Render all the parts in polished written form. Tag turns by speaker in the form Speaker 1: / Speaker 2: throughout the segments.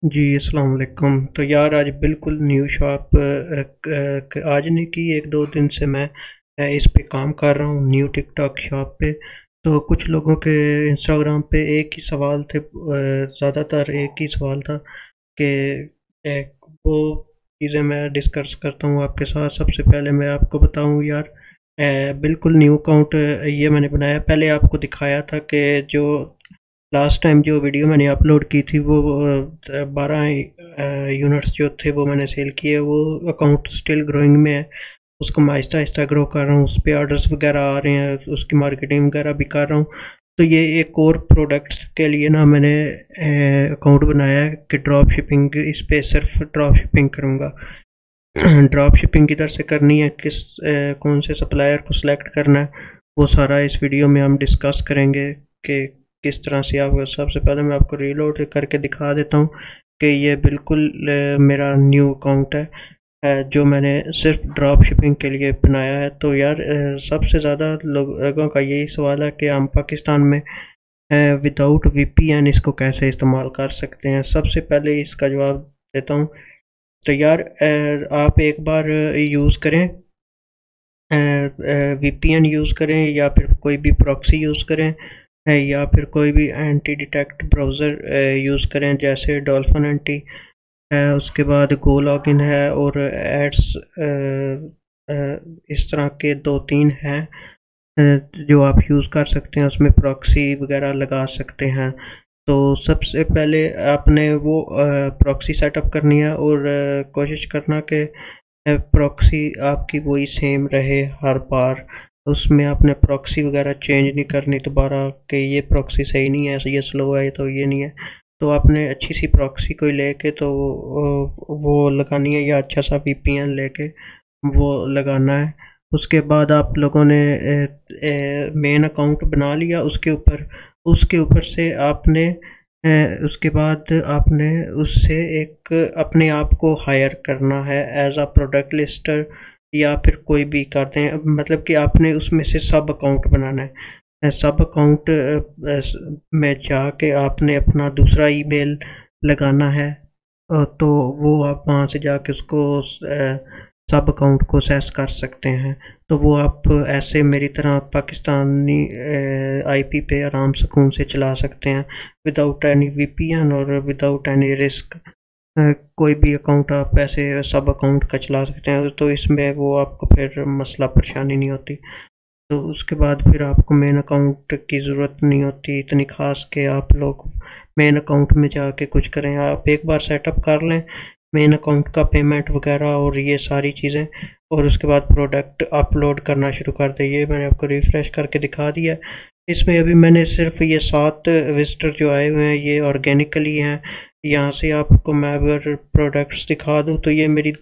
Speaker 1: जी, अस्सलाम वालेकुम। तो यार आज बिल्कुल न्यू शॉप आज नहीं की 1-2 दिन से मैं इस पे काम कर रहा हूँ न्यू टिकटॉक शॉप पे। तो कुछ लोगों के इंस्टाग्राम पे एक ही सवाल थे, ज़्यादातर एक ही सवाल था कि वो चीज़ें मैं डिस्कस करता हूँ आपके साथ। सबसे पहले मैं आपको बताऊँ यार, बिल्कुल न्यू अकाउंट ये मैंने बनाया। पहले आपको दिखाया था कि जो लास्ट टाइम जो वीडियो मैंने अपलोड की थी वो 12 यूनिट्स जो थे वो मैंने सेल किए। वो अकाउंट स्टिल ग्रोइंग में है, उसको मैं आहिस्ता आहिस्ता ग्रो कर रहा हूँ। उस पर ऑर्डर्स वगैरह आ रहे हैं, उसकी मार्केटिंग वगैरह भी कर रहा हूँ। तो ये एक और प्रोडक्ट्स के लिए ना मैंने अकाउंट बनाया है कि ड्रॉप शिपिंग, इस पे सिर्फ ड्रॉप शिपिंग करूँगा। ड्रॉप शिपिंग किधर से करनी है, कौन से सप्लायर को सिलेक्ट करना है, वो सारा इस वीडियो में हम डिस्कस करेंगे कि किस तरह से। आप सबसे पहले मैं आपको रीलोड करके दिखा देता हूँ कि ये बिल्कुल मेरा न्यू अकाउंट है, जो मैंने सिर्फ ड्रॉप शिपिंग के लिए बनाया है। तो यार सबसे ज़्यादा लोगों का यही सवाल है कि हम पाकिस्तान में विदाउट वीपीएन इसको कैसे इस्तेमाल कर सकते हैं। सबसे पहले इसका जवाब देता हूँ। तो यार आप एक बार यूज़ करें, वीपीएन यूज़ करें या फिर कोई भी प्रॉक्सी यूज़ करें, या फिर कोई भी एंटी डिटेक्ट ब्राउज़र यूज़ करें जैसे डॉल्फिन एंटी है। उसके बाद गो लॉगिन है और एड्स, इस तरह के 2-3 हैं जो आप यूज़ कर सकते हैं। उसमें प्रॉक्सी वगैरह लगा सकते हैं। तो सबसे पहले आपने वो प्रॉक्सी सेटअप करनी है और कोशिश करना कि प्रॉक्सी आपकी वही सेम रहे हर बार। उसमें आपने प्रॉक्सी वगैरह चेंज नहीं करनी दोबारा कि ये प्रॉक्सी सही नहीं है, ये स्लो है, तो ये नहीं है। तो आपने अच्छी सी प्रॉक्सी कोई लेके तो वो लगानी है, या अच्छा सा वीपीएन लेके वो लगाना है। उसके बाद आप लोगों ने मेन अकाउंट बना लिया, उसके ऊपर से आपने उसके बाद आपने उससे एक अपने आप को हायर करना है एज अ प्रोडक्ट लिस्टर, या फिर कोई भी करते हैं, मतलब कि आपने उसमें से सब अकाउंट बनाना है। सब अकाउंट में जाके आपने अपना दूसरा ईमेल लगाना है। तो वो आप वहाँ से जाके उसको सब अकाउंट को एक्सेस कर सकते हैं। तो वो आप ऐसे मेरी तरह पाकिस्तानी आईपी पे आराम सुकून से चला सकते हैं विदाउट एनी वीपीएन और विदाउट एनी रिस्क। कोई भी अकाउंट आप ऐसे सब अकाउंट का चला सकते हैं, तो इसमें वो आपको फिर मसला परेशानी नहीं होती। तो उसके बाद फिर आपको मेन अकाउंट की ज़रूरत नहीं होती इतनी ख़ास कि आप लोग मेन अकाउंट में जाके कुछ करें। आप एक बार सेटअप कर लें मेन अकाउंट का, पेमेंट वगैरह और ये सारी चीज़ें, और उसके बाद प्रोडक्ट अपलोड करना शुरू कर दें। ये मैंने आपको रिफ़्रेश करके दिखा दिया। इसमें अभी मैंने सिर्फ ये 7 विजिटर जो आए हुए हैं ये ऑर्गेनिकली हैं। यहाँ से आपको मैं अगर प्रोडक्ट्स दिखा दूँ तो ये मेरी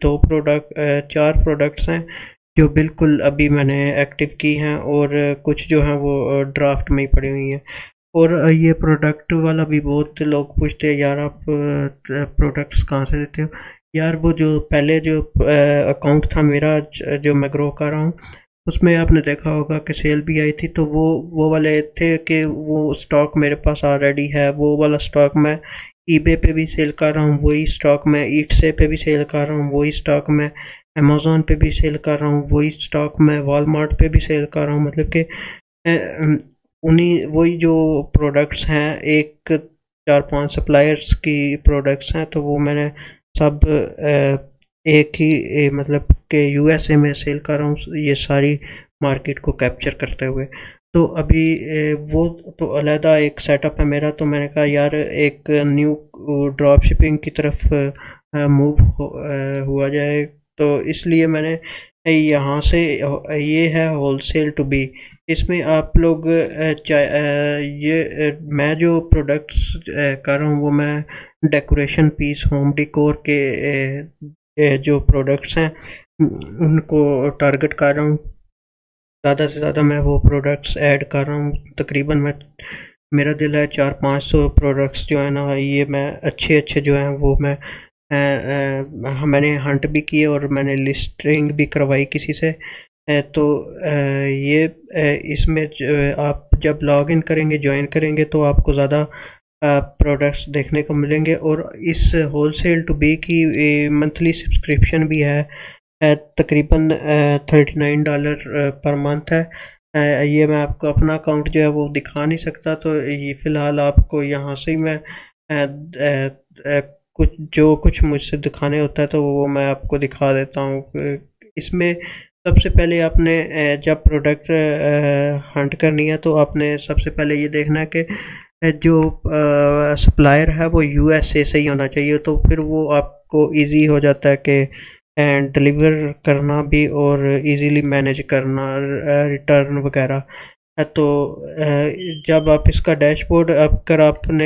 Speaker 1: 4 प्रोडक्ट्स हैं जो बिल्कुल अभी मैंने एक्टिव की हैं, और कुछ जो हैं वो ड्राफ्ट में ही पड़ी हुई हैं। और ये प्रोडक्ट वाला भी बहुत लोग पूछते हैं यार आप प्रोडक्ट्स कहाँ से देते हो। यार वो जो पहले जो अकाउंट था मेरा जो मैं ग्रो कर रहा हूँ, उसमें आपने देखा होगा कि सेल भी आई थी। तो वो वाले थे कि वो स्टॉक मेरे पास ऑलरेडी है। वो वाला स्टॉक मैं ईबे पे भी सेल कर रहा हूँ, वही स्टॉक मैं ईटसे पे भी सेल कर रहा हूँ, वही स्टॉक मैं अमेज़न पे भी सेल कर रहा हूँ, वही स्टॉक मैं वॉलमार्ट पे भी सेल कर रहा हूँ। मतलब कि उन्हीं वही जो प्रोडक्ट्स हैं, एक 4-5 सप्लायर्स की प्रोडक्ट्स हैं, तो वो मैंने सब एक ही मतलब कि यूएसए में सेल कर रहा हूँ, ये सारी मार्केट को कैप्चर करते हुए। तो अभी वो तो अलहदा एक सेटअप है मेरा। तो मैंने कहा यार एक न्यू ड्रॉप शिपिंग की तरफ मूव हुआ जाए, तो इसलिए मैंने यहाँ से, ये है होलसेल टू बी। इसमें आप लोग मैं जो प्रोडक्ट्स कर रहा हूँ वो मैं डेकोरेशन पीस, होम डिकोर के जो प्रोडक्ट्स हैं उनको टारगेट कर रहा हूँ। ज़्यादा से ज़्यादा मैं वो प्रोडक्ट्स ऐड कर रहा हूँ। तकरीबन मेरा दिल है 400-500 प्रोडक्ट्स जो है ना, ये मैं अच्छे जो हैं वो मैंने हंट भी किए और मैंने लिस्टिंग भी करवाई किसी से। तो ये इसमें आप जब लॉग इन करेंगे, ज्वाइन करेंगे, तो आपको ज़्यादा प्रोडक्ट्स देखने को मिलेंगे। और इस होलसेल टू बी की मंथली सब्सक्रिप्शन भी है, तकरीबन $39 पर मंथ है। ये मैं आपको अपना अकाउंट जो है वो दिखा नहीं सकता, तो ये फ़िलहाल आपको यहाँ से ही मैं कुछ मुझसे दिखाने होता है तो वो मैं आपको दिखा देता हूँ। इसमें सबसे पहले आपने जब प्रोडक्ट हंट करनी है तो आपने सबसे पहले ये देखना है कि जो सप्लायर है वो यूएसए से ही होना चाहिए, तो फिर वो आपको इजी हो जाता है कि डिलीवर करना भी और इजीली मैनेज करना, रिटर्न वगैरह है। तो जब आप इसका डैशबोर्ड अगर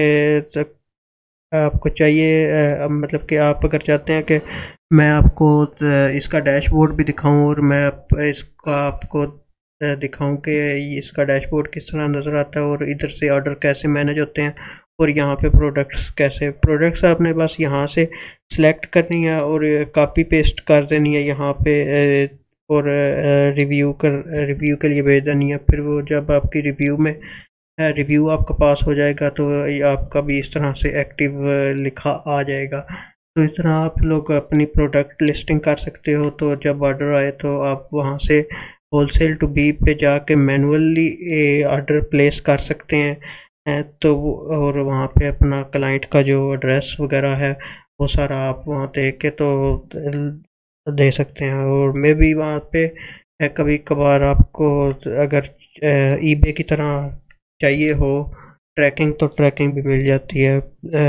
Speaker 1: आपको चाहिए, मतलब कि आप अगर चाहते हैं कि मैं आपको इसका डैशबोर्ड भी दिखाऊं और मैं इसका आपको दिखाऊं कि इसका डैशबोर्ड किस तरह नज़र आता है और इधर से ऑर्डर कैसे मैनेज होते हैं और यहाँ पे प्रोडक्ट्स आपने बस यहाँ से सिलेक्ट करनी है और कॉपी पेस्ट कर देनी है यहाँ पे, और रिव्यू के लिए भेज देनी है। फिर वो जब आपकी रिव्यू आपका पास हो जाएगा तो ये आपका भी इस तरह से एक्टिव लिखा आ जाएगा। तो इस तरह आप लोग अपनी प्रोडक्ट लिस्टिंग कर सकते हो। तो जब ऑर्डर आए तो आप वहाँ से होलसेल टू बी पे जाके मैनुअली ऑर्डर प्लेस कर सकते हैं। तो और वहाँ पे अपना क्लाइंट का जो एड्रेस वगैरह है वो सारा आप वहाँ देख के तो दे सकते हैं। और मैं भी वहाँ पे कभी कभार आपको अगर ईबे की तरह चाहिए हो ट्रैकिंग तो ट्रैकिंग भी मिल जाती है।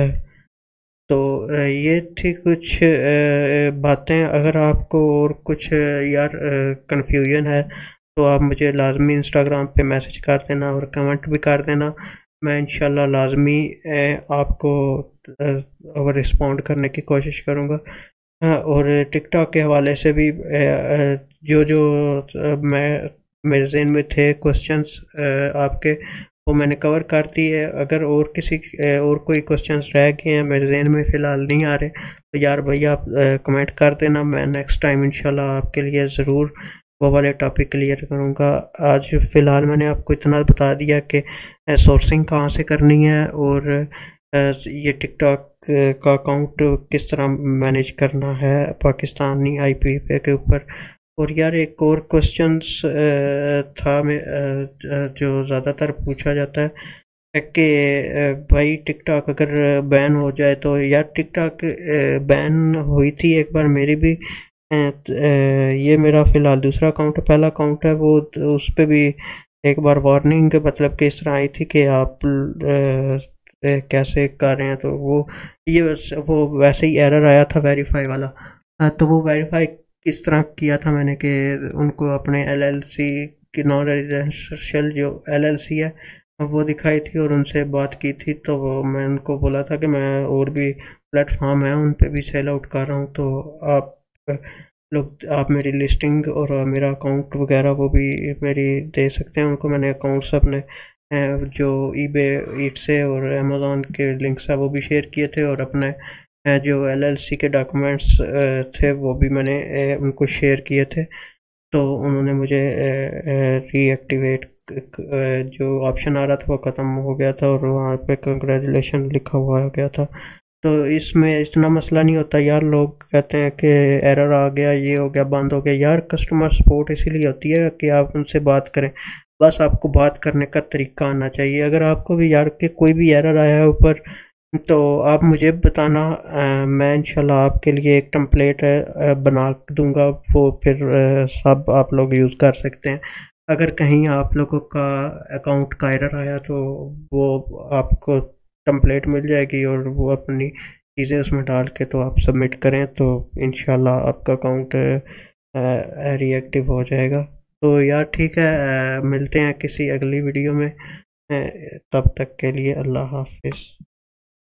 Speaker 1: तो ये थी कुछ बातें। अगर आपको और कुछ यार कन्फ्यूजन है तो आप मुझे लाजमी इंस्टाग्राम पे मैसेज कर देना और कमेंट भी कर देना। मैं इंशाल्लाह लाजमी आपको रिस्पॉन्ड करने की कोशिश करूँगा। और टिकटॉक के हवाले से भी जो जो मैं मेरे ज़हन में थे क्वेश्चंस आपके वो मैंने कवर कर दी है। अगर और कोई क्वेश्चंस रह गए हैं मेरे ज़हन में फ़िलहाल नहीं आ रहे तो यार भैया आप कमेंट कर देना, मैं नेक्स्ट टाइम इंशाल्लाह आपके लिए ज़रूर वो वाले टॉपिक क्लियर करूँगा। आज फ़िलहाल मैंने आपको इतना बता दिया कि सोर्सिंग कहाँ से करनी है और ये टिकटॉक का अकाउंट किस तरह मैनेज करना है पाकिस्तानी आईपी पे के ऊपर। और यार एक और क्वेश्चंस था जो ज़्यादातर पूछा जाता है कि भाई टिकटॉक अगर बैन हो जाए तो यार टिकटॉक बैन हुई थी एक बार मेरी भी। ये मेरा फ़िलहाल दूसरा अकाउंट है, पहला अकाउंट है वो उस पर भी एक बार वार्निंग मतलब कि इस तरह आई थी कि आप कैसे कर रहे हैं। तो वो वैसे ही एरर आया था वेरीफाई वाला। तो वो वेरीफाई किस तरह किया था मैंने कि उनको अपने एलएलसी की नॉन रेजिडेंशियल जो एलएलसी है वो दिखाई थी और उनसे बात की थी। तो मैं उनको बोला था कि मैं और भी प्लेटफॉर्म है उन पे भी सेल आउट कर रहा हूँ, तो आप मेरी लिस्टिंग और मेरा अकाउंट वगैरह वो भी मेरी दे सकते हैं। उनको मैंने अकाउंट्स अपने जो ईबे ईट से और अमेज़ॉन के लिंक्स है वो भी शेयर किए थे और अपने जो एलएलसी के डॉक्यूमेंट्स थे वो भी मैंने उनको शेयर किए थे। तो उन्होंने मुझे रीएक्टिवेट जो ऑप्शन आ रहा था वो ख़त्म हो गया था और वहाँ पे कंग्रेचुलेशन लिखा हुआ हो गया था। तो इसमें इतना मसला नहीं होता यार। लोग कहते हैं कि एरर आ गया, ये हो गया, बंद हो गया। यार कस्टमर सपोर्ट इसीलिए होती है कि आप उनसे बात करें, बस आपको बात करने का तरीका आना चाहिए। अगर आपको भी यार के कोई भी एरर आया है ऊपर तो आप मुझे बताना, मैं इंशाल्लाह आपके लिए एक टेम्पलेट बना दूंगा, वो फिर सब आप लोग यूज़ कर सकते हैं। अगर कहीं आप लोगों का अकाउंट का एरर आया तो वो आपको टेम्पलेट मिल जाएगी और वो अपनी चीज़ें उसमें डाल के तो आप सबमिट करें तो इंशाल्लाह आपका अकाउंट रीएक्टिव हो जाएगा। तो यार ठीक है, मिलते हैं किसी अगली वीडियो में। तब तक के लिए अल्लाह हाफिज़।